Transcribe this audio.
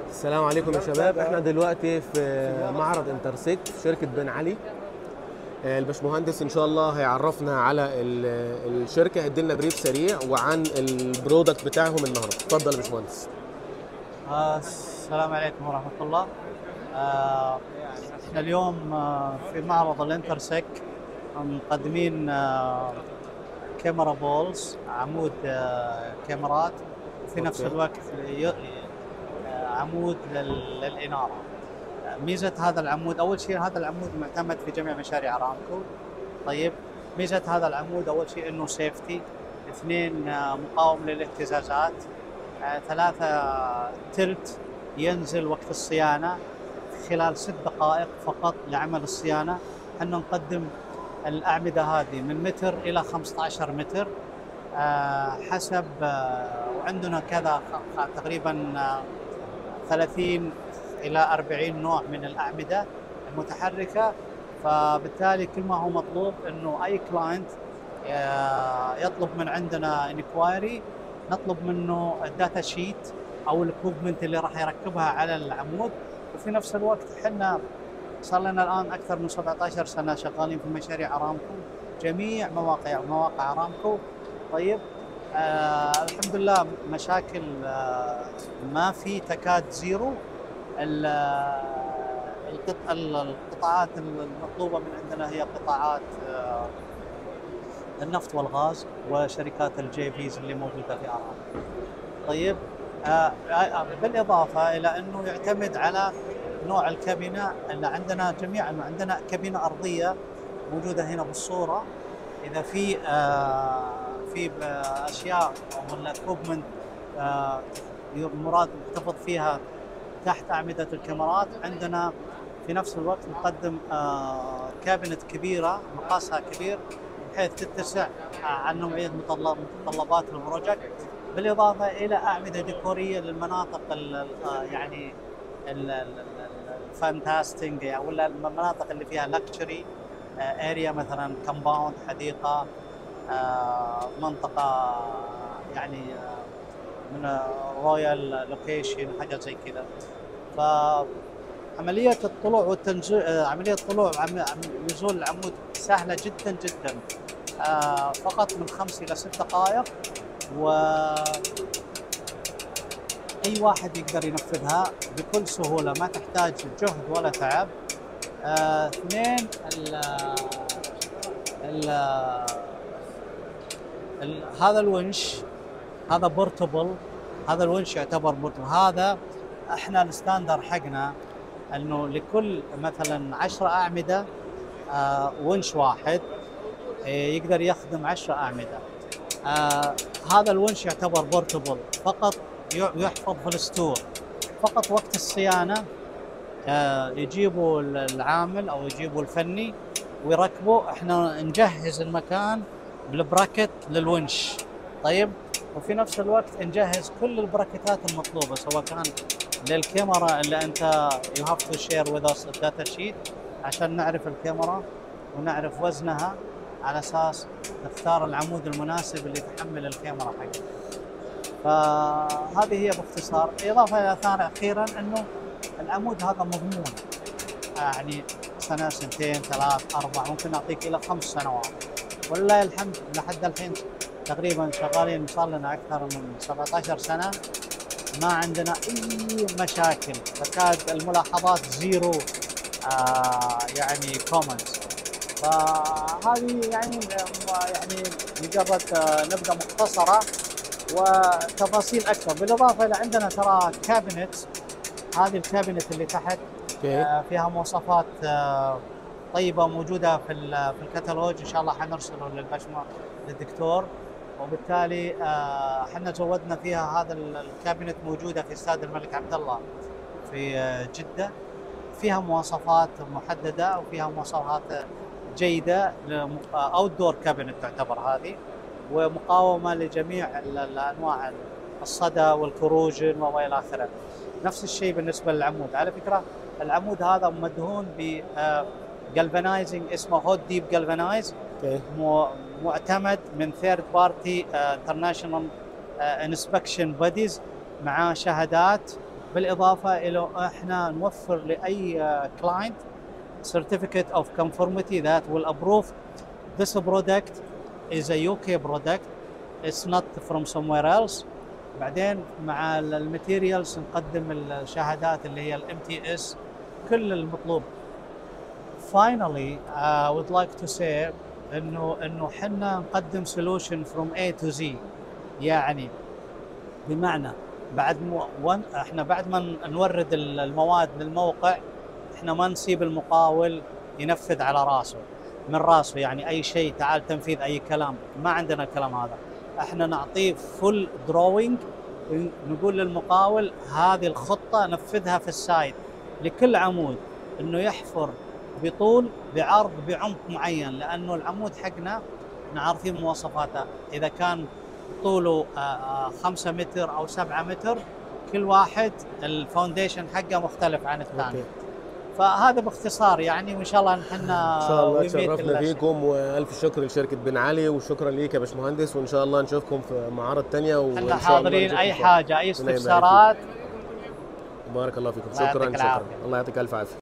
السلام عليكم يا شباب. احنا دلوقتي في معرض انترسيك في شركة بن علي. الباشمهندس ان شاء الله هيعرفنا على الشركة، هيدينا بريف سريع وعن البرودكت بتاعهم النهارده. اتفضل يا باشمهندس. السلام عليكم ورحمة الله. احنا اليوم في معرض الانترسيك مقدمين كاميرا بولز، عمود كاميرات، وفي نفس الوقت عمود للإنارة. ميزة هذا العمود، أول شيء هذا العمود معتمد في جميع مشاريع أرامكو. طيب، ميزة هذا العمود أول شيء إنه سيفتي، اثنين مقاوم للاهتزازات، ثلاثة تلت ينزل وقت الصيانة خلال 6 دقائق فقط لعمل الصيانة. احنا نقدم الأعمدة هذه من متر إلى 15 متر حسب، وعندنا كذا تقريبا 30 إلى 40 نوع من الأعمدة المتحركة. فبالتالي كل ما هو مطلوب إنه أي كلاينت يطلب من عندنا انكوايري، نطلب منه الداتا شيت او الاكوبمنت اللي راح يركبها على العمود. وفي نفس الوقت احنا صار لنا الان اكثر من 17 سنه شغالين في مشاريع ارامكو، جميع مواقع ارامكو. طيب، الحمد لله مشاكل ما في، تكاد زيرو. القطاعات المطلوبه من عندنا هي قطاعات النفط والغاز وشركات الجي فيز اللي موجوده في ارامكو. طيب، بالاضافه الى انه يعتمد على نوع الكابينه اللي عندنا. جميعا عندنا كابينه ارضيه موجوده هنا بالصوره. اذا في اشياء ولا كوبمنت مراد نحتفظ فيها تحت اعمده الكاميرات، عندنا في نفس الوقت نقدم كابينت كبيره مقاسها كبير بحيث تتسع عن نوعيه متطلبات البروجكت، بالاضافه الى اعمده ديكوريه للمناطق يعني الفانتاستنج، ولا المناطق اللي فيها لكشري اريا، مثلا كومباوند، حديقه، منطقه يعني من رويال لوكيشن، حاجه زي كذا. فعمليه الطلوع والتنزيل، عمليه طلوع نزول العمود سهله جدا جدا، فقط من 5 إلى 6 دقائق، وأي واحد يقدر ينفذها بكل سهولة، ما تحتاج جهد ولا تعب. اثنين، هذا الونش هذا بورتبل، هذا الونش يعتبر بورتبل. هذا احنا الستاندر حقنا انه لكل مثلا 10 أعمدة ونش واحد يقدر يخدم 10 أعمدة. هذا الونش يعتبر بورتبل، فقط يحفظ في الستور. فقط وقت الصيانة يجيبوا العامل أو يجيبوا الفني ويركبوا، احنا نجهز المكان بالبراكت للونش. طيب، وفي نفس الوقت نجهز كل البراكتات المطلوبة، سواء كان للكاميرا اللي انت you have to share with us الداتا شيت عشان نعرف الكاميرا ونعرف وزنها، على اساس نختار العمود المناسب اللي يتحمل الكاميرا حقتها. فهذه هي باختصار. اضافه الى اخيرا انه العمود هذا مضمون، يعني سنه، سنتين، 3، 4، ممكن نعطيك الى 5 سنوات. ولله الحمد لحد الحين تقريبا شغالين، صار لنا اكثر من 17 سنه ما عندنا اي مشاكل، تكاد الملاحظات زيرو يعني كومنتس. فهذه يعني مجرد نبذه مختصره وتفاصيل اكثر. بالاضافه الى عندنا ترى كابينت، هذه الكابينت اللي تحت فيها مواصفات طيبه موجوده في الكتالوج، ان شاء الله حنرسله للدكتور. وبالتالي احنا زودنا فيها هذا الكابينت، موجوده في استاد الملك عبد الله في جده. فيها مواصفات محدده وفيها مواصفات جيده، اوت دور كابينت تعتبر هذه، ومقاومه لجميع الانواع الصدى والكروجن والى اخره. نفس الشيء بالنسبه للعمود. على فكره العمود هذا مدهون ب جالفانايزنج اسمه هوت ديب جالفانايز، معتمد من ثيرد بارتي انترناشونال انسبكشن بوديز، مع شهادات بالاضافه الى احنا نوفر لاي كلاينت certificate of conformity that will approve this product is a UK product, it's not from somewhere else. بعدين مع الماتيريالز نقدم الشهادات اللي هي MTS، كل المطلوب. Finally, I would like to say انه حنا نقدم solution from A to Z، يعني بمعنى احنا بعد ما نورد المواد للموقع احنا ما نسيب المقاول ينفذ على راسه من راسه، يعني اي شيء تعال تنفيذ اي كلام، ما عندنا الكلام هذا. احنا نعطيه فول دروينج، نقول للمقاول هذه الخطه نفذها في السايت لكل عمود، انه يحفر بطول بعرض بعمق معين، لانه العمود حقنا نعرفين مواصفاته، اذا كان طوله 5 متر او 7 متر كل واحد الفاونديشن حقه مختلف عن الثاني. فهذا باختصار يعني، وان شاء الله نحن ان شاء الله تشرفنا فيكم، والف شكر لشركه بن علي، وشكرا ليك يا باشمهندس، وان شاء الله نشوفكم في معارض ثانيه، وان شاء الله حاضرين اي حاجه اي استفسارات. بارك الله فيكم، شكرا شكرا، الله يعطيك الف عافيه.